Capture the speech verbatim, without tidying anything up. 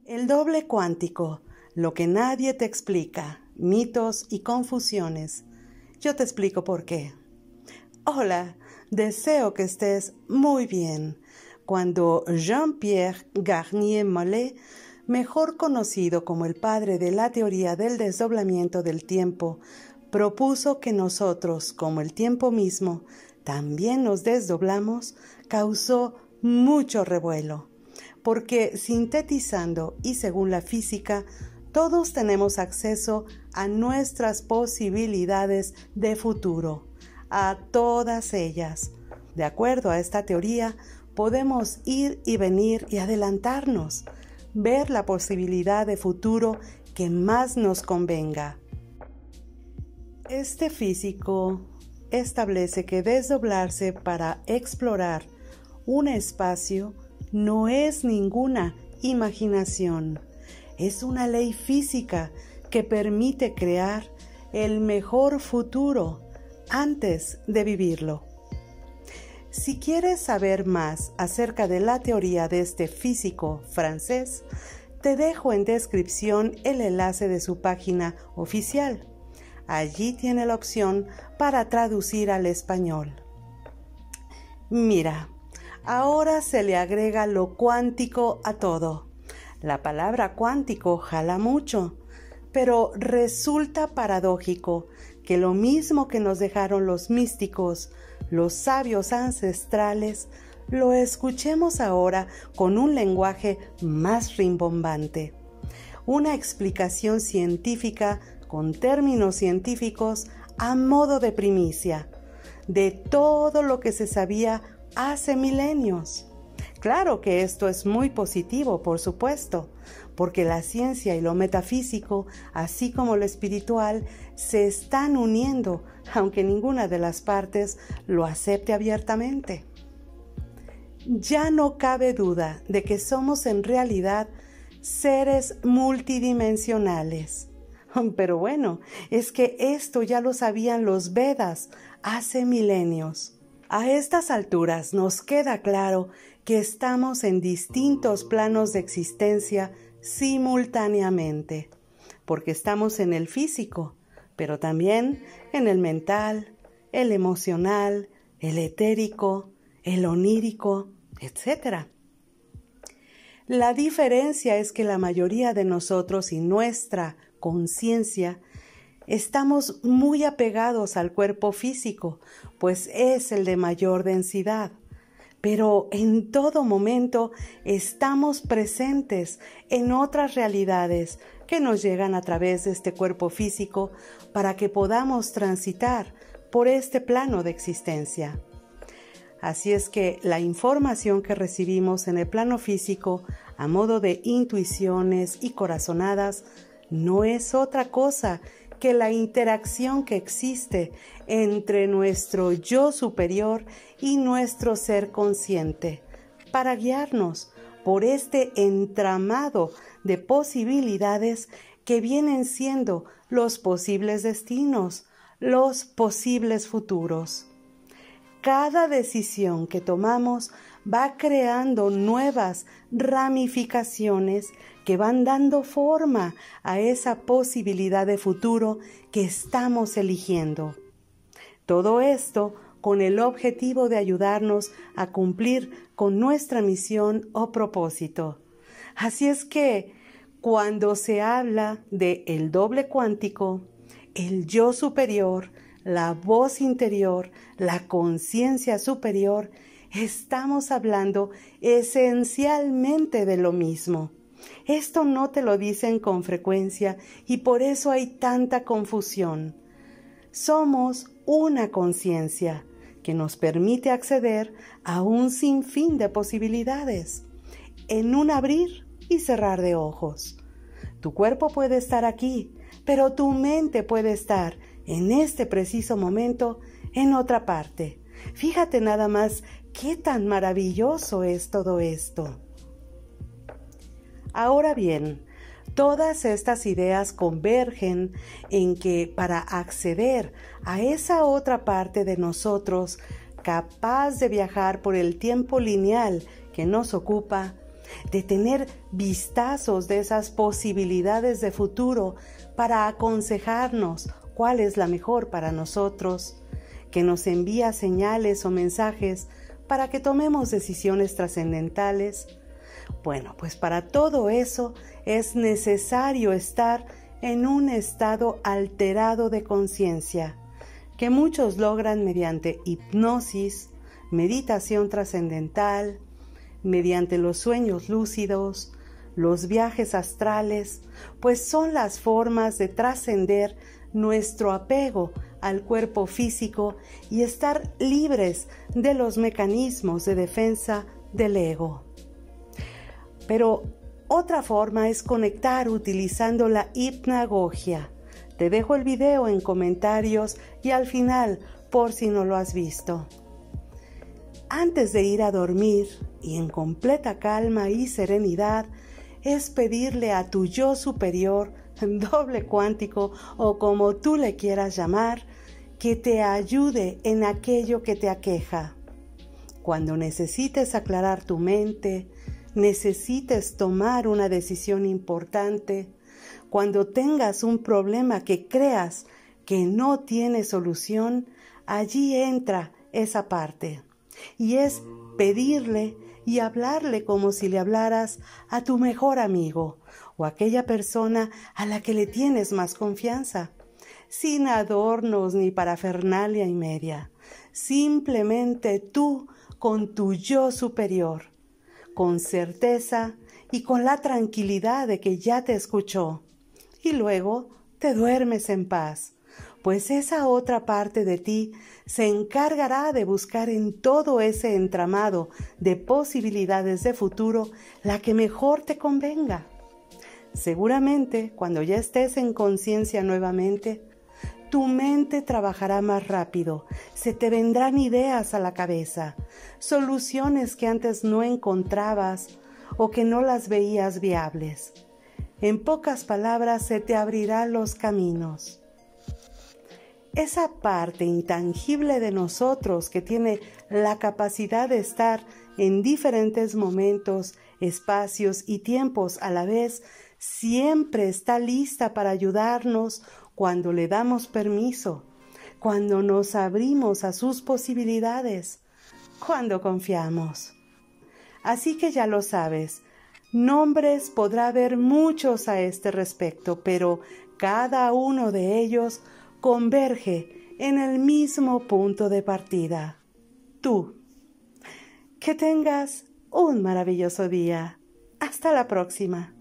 El doble cuántico, lo que nadie te explica, mitos y confusiones. Yo te explico por qué. Hola, deseo que estés muy bien. Cuando Jean-Pierre Garnier Mollet, mejor conocido como el padre de la teoría del desdoblamiento del tiempo, propuso que nosotros, como el tiempo mismo, también nos desdoblamos, causó mucho revuelo. Porque sintetizando y según la física, todos tenemos acceso a nuestras posibilidades de futuro, a todas ellas. De acuerdo a esta teoría, podemos ir y venir y adelantarnos, ver la posibilidad de futuro que más nos convenga. Este físico establece que desdoblarse para explorar un espacio no es ninguna imaginación, es una ley física que permite crear el mejor futuro antes de vivirlo. Si quieres saber más acerca de la teoría de este físico francés, te dejo en descripción el enlace de su página oficial. Allí tiene la opción para traducir al español. Mira, ahora se le agrega lo cuántico a todo. La palabra cuántico jala mucho, pero resulta paradójico que lo mismo que nos dejaron los místicos, los sabios ancestrales, lo escuchemos ahora con un lenguaje más rimbombante. Una explicación científica con términos científicos a modo de primicia de todo lo que se sabía hace milenios. Claro que esto es muy positivo, por supuesto, porque la ciencia y lo metafísico, así como lo espiritual, se están uniendo, aunque ninguna de las partes lo acepte abiertamente. Ya no cabe duda de que somos en realidad seres multidimensionales. Pero bueno, es que esto ya lo sabían los Vedas hace milenios. A estas alturas nos queda claro que estamos en distintos planos de existencia simultáneamente, porque estamos en el físico, pero también en el mental, el emocional, el etérico, el onírico, etcétera. La diferencia es que la mayoría de nosotros y nuestra conciencia estamos muy apegados al cuerpo físico, pues es el de mayor densidad. Pero en todo momento estamos presentes en otras realidades que nos llegan a través de este cuerpo físico para que podamos transitar por este plano de existencia. Así es que la información que recibimos en el plano físico a modo de intuiciones y corazonadas no es otra cosa que la interacción que existe entre nuestro yo superior y nuestro ser consciente para guiarnos por este entramado de posibilidades que vienen siendo los posibles destinos, los posibles futuros. Cada decisión que tomamos va creando nuevas ramificaciones que van dando forma a esa posibilidad de futuro que estamos eligiendo. Todo esto con el objetivo de ayudarnos a cumplir con nuestra misión o propósito. Así es que cuando se habla de el doble cuántico, el yo superior, la voz interior, la conciencia superior, estamos hablando esencialmente de lo mismo. Esto no te lo dicen con frecuencia y por eso hay tanta confusión. Somos una conciencia que nos permite acceder a un sinfín de posibilidades en un abrir y cerrar de ojos. Tu cuerpo puede estar aquí, pero tu mente puede estar en este preciso momento en otra parte. Fíjate nada más qué tan maravilloso es todo esto. Ahora bien, todas estas ideas convergen en que para acceder a esa otra parte de nosotros capaz de viajar por el tiempo lineal que nos ocupa, de tener vistazos de esas posibilidades de futuro para aconsejarnos cuál es la mejor para nosotros, que nos envía señales o mensajes para que tomemos decisiones trascendentales. Bueno, pues para todo eso es necesario estar en un estado alterado de conciencia, que muchos logran mediante hipnosis, meditación trascendental, mediante los sueños lúcidos, los viajes astrales, pues son las formas de trascender nuestro apego al cuerpo físico y estar libres de los mecanismos de defensa del ego. Pero otra forma es conectar utilizando la hipnagogia. Te dejo el video en comentarios y al final, por si no lo has visto. Antes de ir a dormir y en completa calma y serenidad, es pedirle a tu yo superior, doble cuántico o como tú le quieras llamar, que te ayude en aquello que te aqueja. Cuando necesites aclarar tu mente, necesites tomar una decisión importante, cuando tengas un problema que creas que no tiene solución, allí entra esa parte. Y es pedirle y hablarle como si le hablaras a tu mejor amigo o a aquella persona a la que le tienes más confianza, sin adornos ni parafernalia y media, simplemente tú con tu yo superior, con certeza y con la tranquilidad de que ya te escuchó, y luego te duermes en paz, pues esa otra parte de ti se encargará de buscar en todo ese entramado de posibilidades de futuro la que mejor te convenga. Seguramente, cuando ya estés en conciencia nuevamente, tu mente trabajará más rápido, se te vendrán ideas a la cabeza, soluciones que antes no encontrabas o que no las veías viables. En pocas palabras, se te abrirán los caminos. Esa parte intangible de nosotros que tiene la capacidad de estar en diferentes momentos, espacios y tiempos a la vez, siempre está lista para ayudarnos cuando le damos permiso, cuando nos abrimos a sus posibilidades, cuando confiamos. Así que ya lo sabes, nombres podrá haber muchos a este respecto, pero cada uno de ellos converge en el mismo punto de partida, tú. Que tengas un maravilloso día. Hasta la próxima.